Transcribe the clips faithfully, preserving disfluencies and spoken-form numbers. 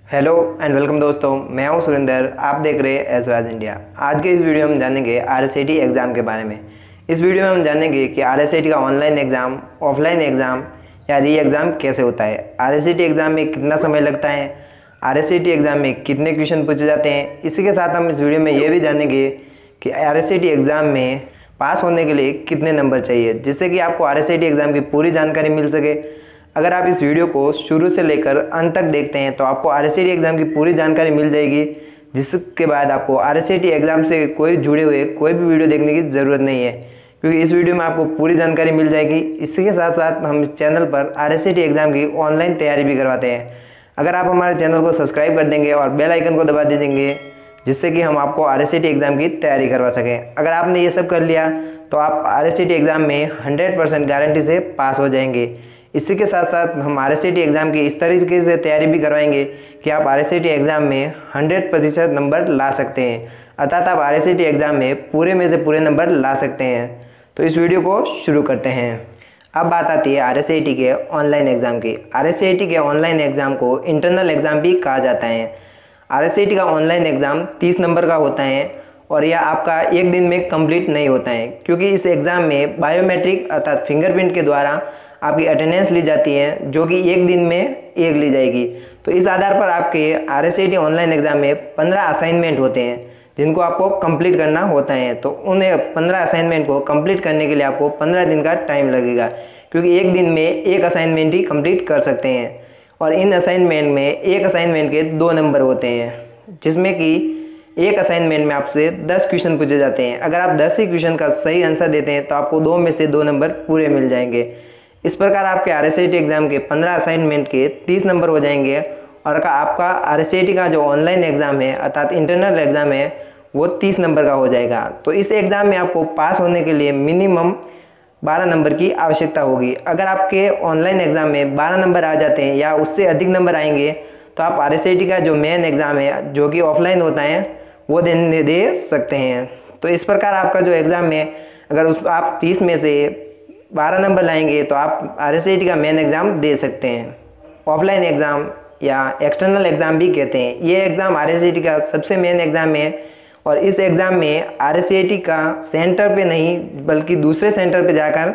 Hello and welcome दोस्तों, मैं हूं सुरेंद्र। आप देख रहे हैं एस राज इंडिया। आज के इस वीडियो में हम जानेंगे R S I T exam के बारे में। इस वीडियो में हम जानेंगे कि आर एस आई टी का ऑनलाइन एग्ज़ाम, ऑफलाइन एग्ज़ाम या री एग्ज़ाम कैसे होता है, R S I T exam में कितना समय लगता है, R S I T exam में कितने क्वेश्चन पूछे जाते हैं। इसी के साथ हम इस वीडियो में ये भी जानेंगे कि R S I T exam में पास होने के लिए कितने नंबर चाहिए, जिससे कि आपको R S I T exam की पूरी जानकारी मिल सके। अगर आप इस वीडियो को शुरू से लेकर अंत तक देखते हैं तो आपको R S I T exam की पूरी जानकारी मिल जाएगी, जिसके बाद आपको R S I T exam से कोई जुड़े हुए कोई भी वीडियो देखने की ज़रूरत नहीं है, क्योंकि इस वीडियो में आपको पूरी जानकारी मिल जाएगी। इसी के साथ साथ हम इस चैनल पर R S I T exam की ऑनलाइन तैयारी भी करवाते हैं। अगर आप हमारे चैनल को सब्सक्राइब कर देंगे और बेल आइकन को दबा दे देंगे, जिससे कि हम आपको R S I T exam की तैयारी करवा सकें। अगर आपने ये सब कर लिया तो आप R S I T exam में हंड्रेड परसेंट गारंटी से पास हो जाएंगे। इसी के साथ साथ हम R S I T exam की इस तरीके से तैयारी भी करवाएंगे कि आप R S I T exam में हंड्रेड प्रतिशत नंबर ला सकते हैं, अर्थात आप R S I T exam में पूरे में से पूरे नंबर ला सकते हैं। तो इस वीडियो को शुरू करते हैं। अब बात आती है आर एस आई टी के ऑनलाइन एग्ज़ाम की। आर एस आई टी के ऑनलाइन एग्ज़ाम को इंटरनल एग्ज़ाम भी कहा जाता है। आर एस आई टी का ऑनलाइन एग्ज़ाम तीस नंबर का होता है और यह आपका एक दिन में कंप्लीट नहीं होता है, क्योंकि इस एग्ज़ाम में बायोमेट्रिक अर्थात फिंगरप्रिंट के द्वारा आपकी अटेंडेंस ली जाती है, जो कि एक दिन में एक ली जाएगी। तो इस आधार पर आपके R S I T online exam में पंद्रह असाइनमेंट होते हैं, जिनको आपको कंप्लीट करना होता है। तो उन्हें पंद्रह असाइनमेंट को कंप्लीट करने के लिए आपको पंद्रह दिन का टाइम लगेगा, क्योंकि एक दिन में एक असाइनमेंट ही कंप्लीट कर सकते हैं। और इन असाइनमेंट में एक असाइनमेंट के दो नंबर होते हैं, जिसमें कि एक असाइनमेंट में आपसे दस क्वेश्चन पूछे जाते हैं। अगर आप दस ही क्वेश्चन का सही आंसर देते हैं तो आपको दो में से दो नंबर पूरे मिल जाएंगे। इस प्रकार आपके R S I T exam के पंद्रह असाइनमेंट के तीस नंबर हो जाएंगे और का आपका आर एस आई टी का जो ऑनलाइन एग्ज़ाम है अर्थात इंटरनल एग्ज़ाम है वो तीस नंबर का हो जाएगा। तो इस एग्ज़ाम में आपको पास होने के लिए मिनिमम बारह नंबर की आवश्यकता होगी। अगर आपके ऑनलाइन एग्ज़ाम में बारह नंबर आ जाते हैं या उससे अधिक नंबर आएंगे तो आप आर एस आई टी का जो मेन एग्ज़ाम है, जो कि ऑफलाइन होता है, वो दे दे सकते हैं। तो इस प्रकार आपका जो एग्ज़ाम है, अगर उस आप तीस में से बारह नंबर लाएंगे तो आप आर एस आई टी का मेन एग्ज़ाम दे सकते हैं। ऑफलाइन एग्ज़ाम या एक्सटर्नल एग्ज़ाम भी कहते हैं। ये exam R S I T का सबसे मेन एग्ज़ाम है और इस एग्ज़ाम में आर एस आई टी का सेंटर पे नहीं बल्कि दूसरे सेंटर पे जाकर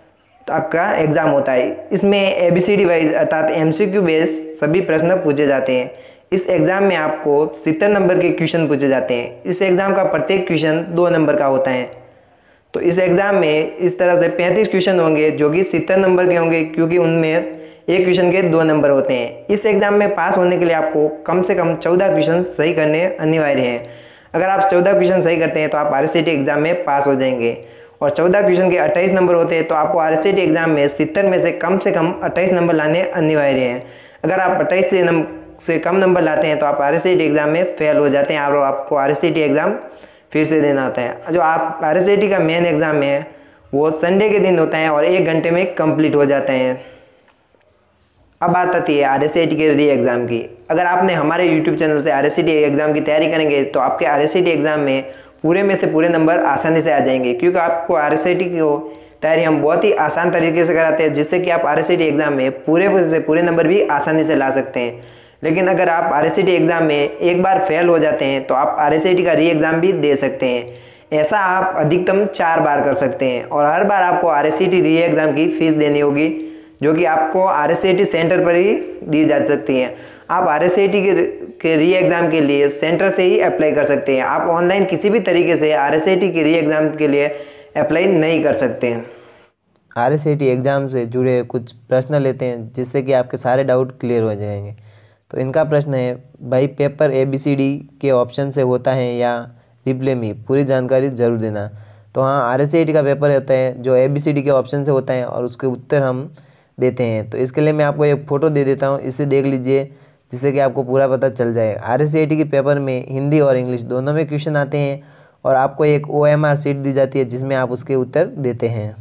आपका एग्ज़ाम होता है। इसमें A B C D wise अर्थात एम सी क्यू बेस सभी प्रश्न पूछे जाते हैं। इस एग्ज़ाम में आपको सत्तर नंबर के क्वेश्चन पूछे जाते हैं। इस एग्ज़ाम का प्रत्येक क्वेश्चन दो नंबर का होता है। तो इस एग्ज़ाम में इस तरह से पैंतीस क्वेश्चन होंगे, जो कि सत्तर नंबर के होंगे, क्योंकि उनमें एक क्वेश्चन के दो नंबर होते हैं। इस एग्ज़ाम में पास होने के लिए आपको कम से कम चौदह क्वेश्चन सही करने अनिवार्य हैं। अगर आप चौदह क्वेश्चन सही करते हैं तो आप R S I T exam में पास हो जाएंगे। और चौदह क्वेश्चन के अट्ठाईस नंबर होते हैं, तो आपको R S I T exam में सत्तर में से कम से कम अट्ठाईस नंबर लाने अनिवार्य हैं। अगर आप अट्ठाईस से नम से कम नंबर लाते हैं तो आप R S I T exam में फेल हो जाते हैं और आपको R S I T exam फिर से देना होता है। जो आप आर एस आई टी का मेन एग्ज़ाम है वो संडे के दिन होता है और एक घंटे में कंप्लीट हो जाते हैं। अब बात आती है आर एस आई टी के री एग्ज़ाम की। अगर आपने हमारे यूट्यूब चैनल से R S I T exam की तैयारी करेंगे तो आपके R S I T exam में पूरे में से पूरे नंबर आसानी से आ जाएंगे, क्योंकि आपको आर एस आई टी को तैयारी हम बहुत ही आसान तरीके से कराते हैं, जिससे कि आप R S I T exam में पूरे से पूरे नंबर भी आसानी से ला सकते हैं। लेकिन अगर आप R S I T exam में एक बार फेल हो जाते हैं तो आप आर एस आई टी का री एग्ज़ाम भी दे सकते हैं। ऐसा आप अधिकतम चार बार कर सकते हैं और हर बार आपको R S I T re exam की फ़ीस देनी होगी, जो कि आपको R S I T centre पर ही दी जा सकती है। आप आर एस आई टी के, के री एग्ज़ाम के लिए सेंटर से ही अप्लाई कर सकते हैं। आप ऑनलाइन किसी भी तरीके से आर एस आई टी के री एग्ज़ाम के लिए अप्लाई नहीं कर सकते हैं। R S I T exam से जुड़े कुछ प्रश्न लेते हैं, जिससे कि आपके सारे डाउट क्लियर हो जाएंगे। तो इनका प्रश्न है, भाई paper A B C D के ऑप्शन से होता है या रिप्ले में, पूरी जानकारी जरूर देना। तो हाँ, आर एस आई टी का पेपर होता है जो ए बी सी डी के ऑप्शन से होता है और उसके उत्तर हम देते हैं। तो इसके लिए मैं आपको एक फ़ोटो दे देता हूँ, इसे देख लीजिए, जिससे कि आपको पूरा पता चल जाए। आर एस आई टी के पेपर में हिंदी और इंग्लिश दोनों में क्वेश्चन आते हैं और आपको एक ओ एम आर शीट दी जाती है, जिसमें आप उसके उत्तर देते हैं।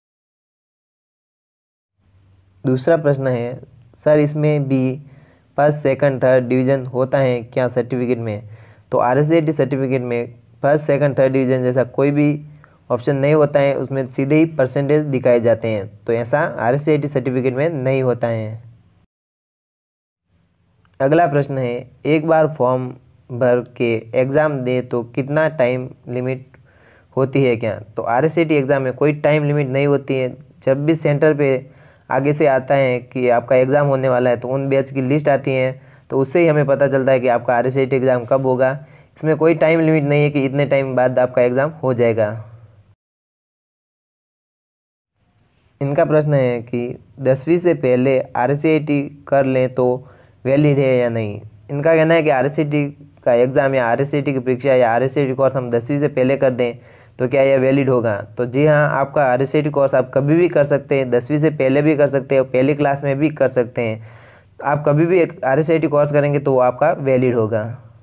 दूसरा प्रश्न है, सर इसमें भी फर्स्ट सेकंड थर्ड डिवीज़न होता है क्या सर्टिफिकेट में? तो R S I T certificate में फर्स्ट सेकंड थर्ड डिवीज़न जैसा कोई भी ऑप्शन नहीं होता है, उसमें सीधे ही परसेंटेज दिखाए जाते हैं। तो ऐसा R S I T certificate में नहीं होता है। अगला प्रश्न है, एक बार फॉर्म भर के एग्ज़ाम दे तो कितना टाइम लिमिट होती है क्या? तो आरएससीटी एग्ज़ाम में कोई टाइम लिमिट नहीं होती है। जब भी सेंटर पे आगे से आता है कि आपका एग्ज़ाम होने वाला है तो उन बैच की लिस्ट आती है, तो उससे ही हमें पता चलता है कि आपका आरएससीटी एग्ज़ाम कब होगा। इसमें कोई टाइम लिमिट नहीं है कि इतने टाइम बाद आपका एग्ज़ाम हो जाएगा। इनका प्रश्न है कि दसवीं से पहले आरएससीटी कर लें तो वैलिड है या नहीं। इनका कहना है कि आरएससीटी का एग्ज़ाम या आरएससीटी की परीक्षा या आरएससीटी कोर्स हम दसवीं से पहले कर दें तो क्या यह वैलिड होगा? तो जी हाँ, आपका आरएससीटी कोर्स आप कभी भी कर सकते हैं, दसवीं से पहले भी कर सकते हैं और पहली क्लास में भी कर सकते हैं। आप कभी भी एक आरएससीटी कोर्स करेंगे तो वो आपका वैलिड होगा।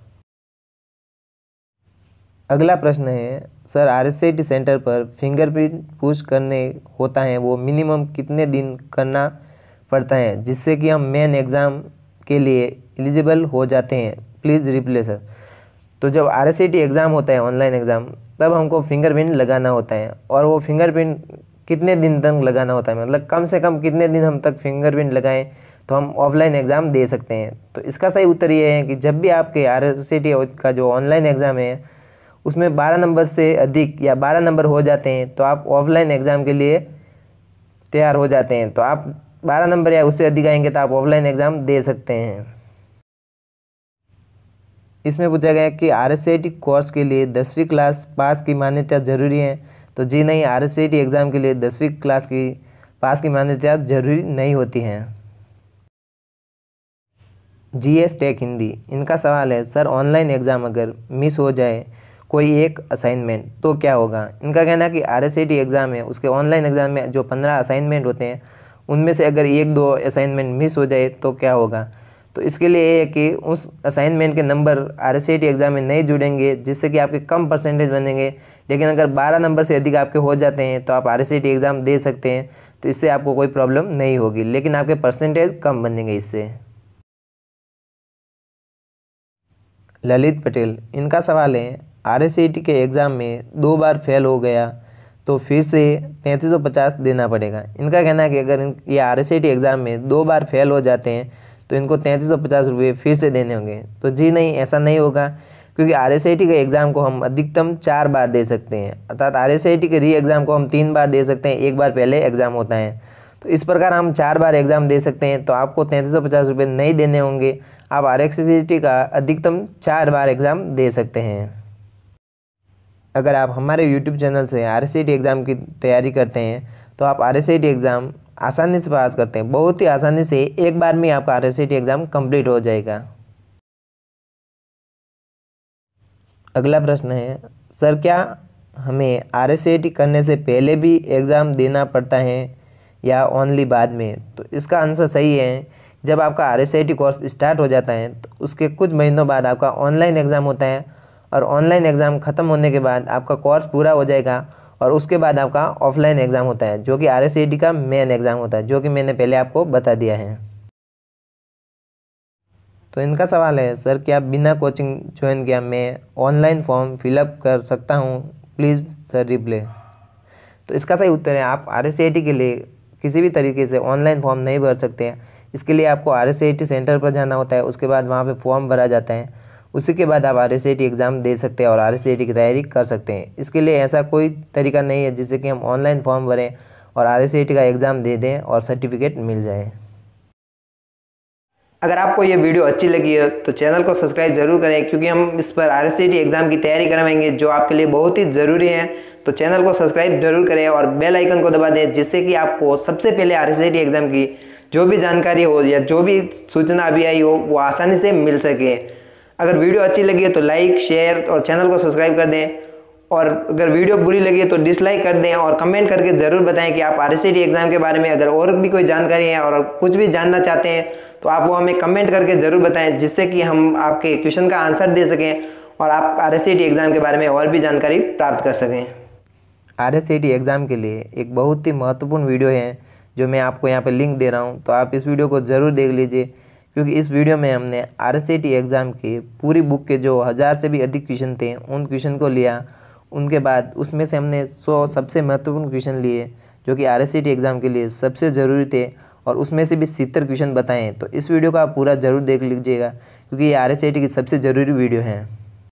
अगला प्रश्न है, सर आरएससीटी सेंटर पर फिंगरप्रिंट पुश करने होता है, वो मिनिमम कितने दिन करना पड़ता है जिससे कि हम मेन एग्ज़ाम के लिए एलिजिबल हो जाते हैं? Please reply sir. तो जब आरएससीटी एग्ज़ाम होता है, ऑनलाइन एग्ज़ाम, तब हमको फिंगरप्रिंट लगाना होता है और वो फिंगरप्रिंट कितने दिन तक लगाना होता है, मतलब कम से कम कितने दिन हम तक फिंगरप्रिंट लगाएं तो हम ऑफलाइन एग्ज़ाम दे सकते हैं। तो इसका सही उत्तर ये है कि जब भी आपके आरएससीटी का जो ऑनलाइन एग्ज़ाम है उसमें बारह नंबर से अधिक या बारह नंबर हो जाते हैं तो आप ऑफलाइन एग्ज़ाम के लिए तैयार हो जाते हैं। तो आप बारह नंबर या उससे अधिक आएंगे तो आप ऑफलाइन एग्ज़ाम दे सकते हैं। इसमें पूछा गया कि आरएससीटी कोर्स के लिए दसवीं क्लास पास की मान्यता जरूरी है। तो जी नहीं, आरएससीटी एग्ज़ाम के लिए दसवीं क्लास की पास की मान्यता जरूरी नहीं होती है। जीएस टेक हिंदी, इनका सवाल है, सर ऑनलाइन एग्ज़ाम अगर मिस हो जाए कोई एक असाइनमेंट तो क्या होगा? इनका कहना है कि आरएससीटी एग्ज़ाम है, उसके ऑनलाइन एग्ज़ाम में जो पंद्रह असाइनमेंट होते हैं उनमें से अगर एक दो असाइनमेंट मिस हो जाए तो क्या होगा? तो इसके लिए ये है कि उस असाइनमेंट के नंबर आरएससीटी एग्ज़ाम में नहीं जुड़ेंगे जिससे कि आपके कम परसेंटेज बनेंगे। लेकिन अगर बारह नंबर से अधिक आपके हो जाते हैं तो आप आरएससीटी एग्ज़ाम दे सकते हैं, तो इससे आपको कोई प्रॉब्लम नहीं होगी, लेकिन आपके परसेंटेज कम बनेंगे इससे। ललित पटेल, इनका सवाल है, आरएससीटी के एग्ज़ाम में दो बार फेल हो गया तो फिर से तैंतीस सौ पचास देना पड़ेगा। इनका कहना है कि अगर ये आरएससीटी एग्ज़ाम में दो बार फेल हो जाते हैं तो इनको तैंतीस सौ पचास रुपये फिर से देने होंगे। तो जी नहीं, ऐसा नहीं होगा, क्योंकि आरएससीटी के एग्ज़ाम को हम अधिकतम चार बार दे सकते हैं, अर्थात आरएससीटी के री एग्ज़ाम को हम तीन बार दे सकते हैं, एक बार पहले एग्ज़ाम होता है। तो इस प्रकार हम चार बार एग्ज़ाम दे सकते हैं, तो आपको तैंतीस सौ पचास रुपये नहीं देने होंगे। आप आरएससीटी का अधिकतम चार बार एग्ज़ाम दे सकते हैं। अगर आप हमारे यूट्यूब चैनल से आरएससीटी एग्ज़ाम की तैयारी करते हैं तो आप आरएससीटी एग्ज़ाम आसानी से पास करते हैं, बहुत ही आसानी से एक बार में आपका आरएससीटी एग्ज़ाम कंप्लीट हो जाएगा। अगला प्रश्न है, सर क्या हमें आरएससीटी करने से पहले भी एग्ज़ाम देना पड़ता है या ओनली बाद में? तो इसका आंसर सही है, जब आपका आरएससीटी कोर्स स्टार्ट हो जाता है तो उसके कुछ महीनों बाद आपका ऑनलाइन एग्ज़ाम होता है और ऑनलाइन एग्ज़ाम ख़त्म होने के बाद आपका कोर्स पूरा हो जाएगा और उसके बाद आपका ऑफलाइन एग्ज़ाम होता है जो कि आरएससीटी का मेन एग्ज़ाम होता है, जो कि मैंने पहले आपको बता दिया है। तो इनका सवाल है, सर क्या बिना कोचिंग ज्वाइन किया मैं ऑनलाइन फॉर्म फिलअप कर सकता हूँ? Please sir reply. तो इसका सही उत्तर है, आप आरएससीटी के लिए किसी भी तरीके से ऑनलाइन फॉर्म नहीं भर सकते हैं। इसके लिए आपको आरएससीटी सेंटर पर जाना होता है, उसके बाद वहाँ पे फॉर्म भरा जाता है, उसी के बाद आप आरएससीटी एग्ज़ाम दे सकते हैं और आरएससीटी की तैयारी कर सकते हैं। इसके लिए ऐसा कोई तरीका नहीं है जिससे कि हम ऑनलाइन फॉर्म भरें और आरएससीटी का एग्ज़ाम दे दें और सर्टिफिकेट मिल जाए। अगर आपको ये वीडियो अच्छी लगी है तो चैनल को सब्सक्राइब जरूर करें, क्योंकि हम इस पर आरएससीटी एग्ज़ाम की तैयारी करवाएंगे जो आपके लिए बहुत ही ज़रूरी है। तो चैनल को सब्सक्राइब जरूर करें और बेल आइकन को दबा दें, जिससे कि आपको सबसे पहले आरएससीटी एग्ज़ाम की जो भी जानकारी हो या जो भी सूचना अभी आई हो वो आसानी से मिल सके। अगर वीडियो अच्छी लगी है तो लाइक, शेयर और चैनल को सब्सक्राइब कर दें, और अगर वीडियो बुरी लगी है तो डिसलाइक कर दें और कमेंट करके ज़रूर बताएं कि आप आरएससीटी एग्ज़ाम के बारे में अगर और भी कोई जानकारी है और कुछ भी जानना चाहते हैं तो आप वो हमें कमेंट करके ज़रूर बताएं, जिससे कि हम आपके क्वेश्चन का आंसर दे सकें और आप आरएससीटी एग्ज़ाम के बारे में और भी जानकारी प्राप्त कर सकें। आरएससीटी एग्ज़ाम के लिए एक बहुत ही महत्वपूर्ण वीडियो है जो मैं आपको यहाँ पे लिंक दे रहा हूँ, तो आप इस वीडियो को ज़रूर देख लीजिए, क्योंकि इस वीडियो में हमने आरएससीटी एग्ज़ाम के पूरी बुक के जो हज़ार से भी अधिक क्वेश्चन थे उन क्वेश्चन को लिया, उनके बाद उसमें से हमने सौ सबसे महत्वपूर्ण क्वेश्चन लिए जो कि आरएससीटी एग्ज़ाम के लिए सबसे ज़रूरी थे, और उसमें से भी सत्तर क्वेश्चन बताएं। तो इस वीडियो को आप पूरा ज़रूर देख लीजिएगा क्योंकि ये R S C I T की सबसे ज़रूरी वीडियो है।